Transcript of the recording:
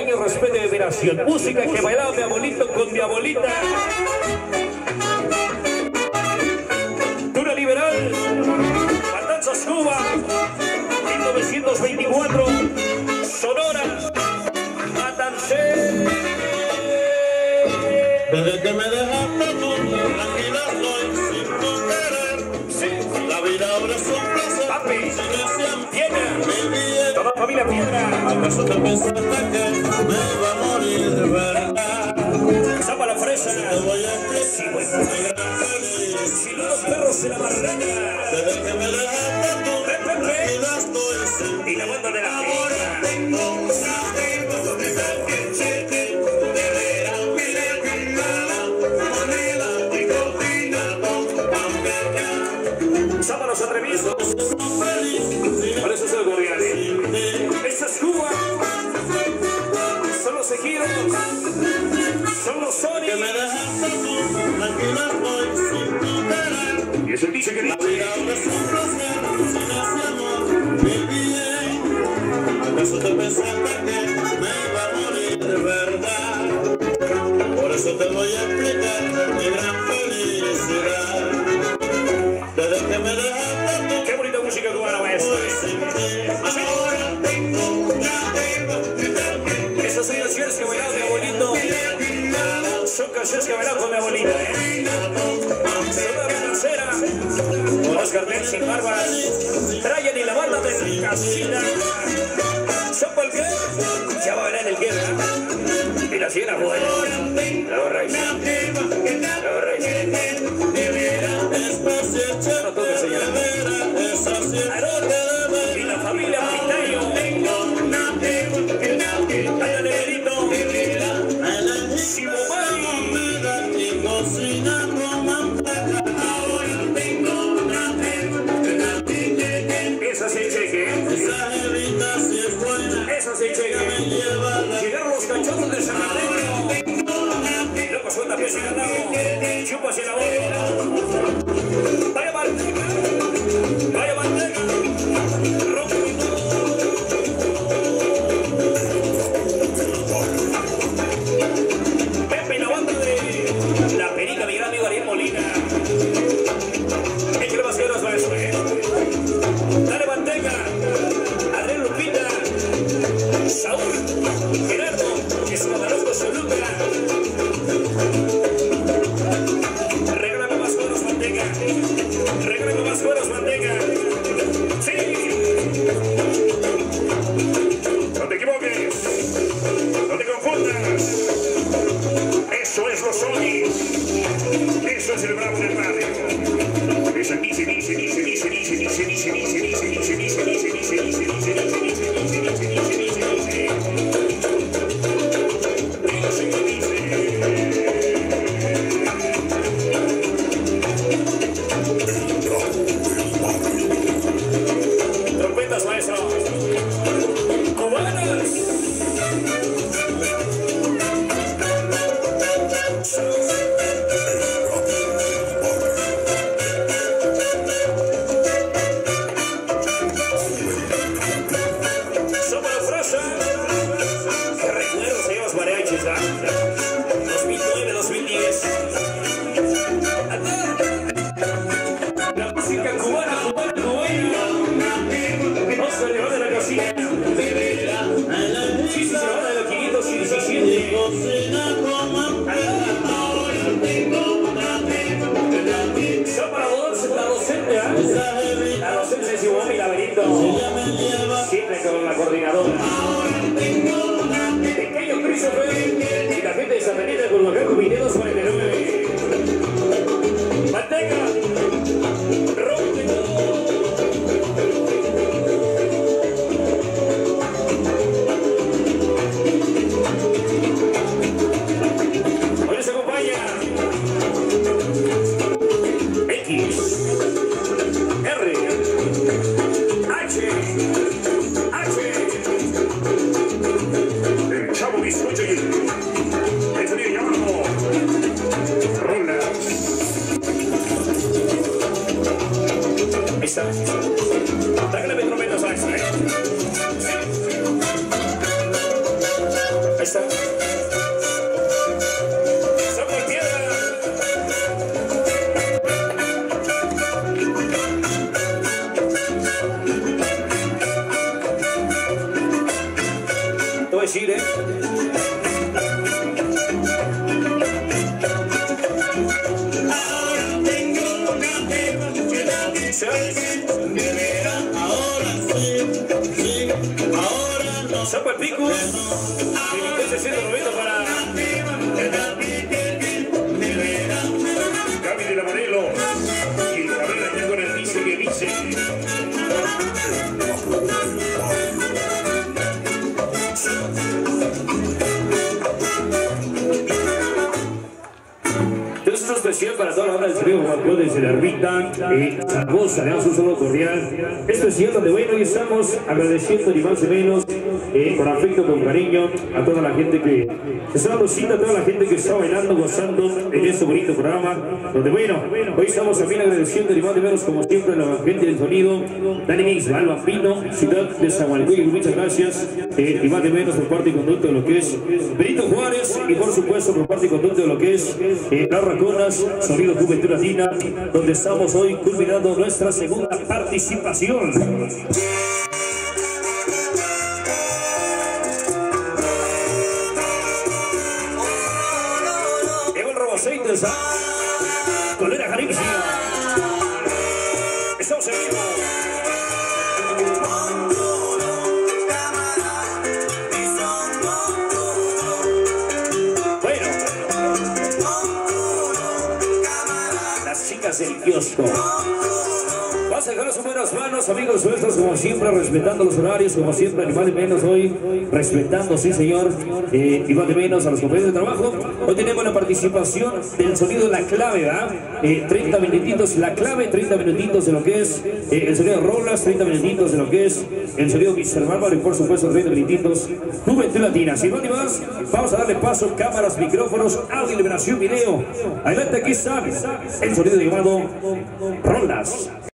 cariño, respeto y admiración. Música que bailaba mi abuelito con mi abuelita. Dura Liberal, Matanzas, Cuba, 1924, Sonora, Matancé. Desde que me dejaste tú, tranquila estoy sin tu querer. Sí, la vida ahora es un placer. Papi, Piedra, toda familia Piedra. ¿acaso te pensaste que me iba a morir de verdad? Zapa la fresa. Te voy a explicar mi gran feliz. Si los perros de la barrera. Desde que me dejaste tú, tranquila estoy sin Y la banda de la ahora tengo un amigo de tal que cheque. De veras, mire que nada, moneda y cocina con hamburguesa. Zapa los atrevidos. Son felices. Por eso es el gobierno. Esta es Cuba. Son los ejidos. Son los Que me Sony. dejaste tú, tranquila estoy sin tu querer. Y es el dice que La dice. vida ahora es un placer, sin ese amor, mi bien. ¿Acaso te pensaste que me iba a morir de verdad? Por eso te voy a explicar mi gran felicidad. Desde que me dejaste tú, Qué bonita música cubana, maestro. sin ti, ahora tengo un amigo de tal que Esas son canciones que bailaba mi abuelito. Son canciones que bailaba con mi abuelita, Saluda a mi trasera. Oscar Mel sin barbas. Brian y la banda del Casina. Son por qué. Ya va a bailar el guerra. Y la siena buena. La borracha. La borracha. No toque, señora. Aarón y la familia Pitayo. Vaya negrito. Simomani. Esa sí cheque. Esa sí cheque. Llegaron los cachorros de San Mateo. Loco, suelta pies y ganado. Chupa hacia la boca. Vaya manteca. Vaya manteca. Rompe todo. Pepe y la banda de La Perica, mi gran amigo Ariel Molina. Échale más ceros a eso, Dale manteca. Adrián Lupita. Saúl. Gerardo. Escuadrón Soluca. Regálame más cueros, manteca. Regálame más cueros, manteca. Sí. No te equivoques. No te confundas. Eso es los Sony. Eso es el Bravo del radio. Esa dice. Trompetas, maestro. Cubanas. Somos la frase. Qué recuerdos se llevas mariachis, 2009, 2010. La música cubana. No se le va de la cocina. Sí, se va de los 517. Son para la docente, La docente de Simón y Laberinto. Siempre con la coordinadora. Pequeño Christopher y la gente de San Benito de Culhuacán, Mineros 49. Manteca. Rompe todo. Hoy se acompaña X, R, H, Ahí está. Saco el piedra. Te voy a decir, Saco el pico. Y entonces 190 para Gaby de la Morelo. Y el Cabrera ya con el dice que dice. Entonces es especial para toda la banda del trío campeones de la Ermita, Zaragoza, le damos un saludo cordial. Especial donde bueno, hoy estamos agradeciendo ni más ni menos, con afecto, con cariño, a toda la gente que está luciendo, a toda la gente que está bailando, gozando en este bonito programa. Donde bueno, hoy estamos también agradeciendo ni más ni menos, como siempre, a la gente del sonido, Dani Mix, Alba Pino, ciudad de Zagualcuy, muchas gracias. Y más ni menos por parte y conducto de lo que es Benito Juárez, y por supuesto por parte y conducto de lo que es Las Raconas, Sonido Juventud Latina, donde estamos hoy culminando nuestra segunda participación. Lleva el robo aceites, Colera Jalisco. Estamos en vivo. El kiosco. Vas a dejar sus buenas manos, amigos nuestros, como siempre, respetando los horarios, como siempre, ni más ni menos hoy, respetando, sí señor, ni más ni menos a los compañeros de trabajo. Hoy tenemos la participación del sonido La Clave, ¿verdad? 30 minutitos La Clave, 30 minutitos de lo que es el sonido Rolas, 30 minutitos de lo que es el sonido Mr. Bárbaro y por supuesto 30 minutitos Juventud Latina. Sin más ni más, vamos a darle paso, cámaras, micrófonos, audio, liberación, video. Adelante, aquí está el sonido llamado Rolas.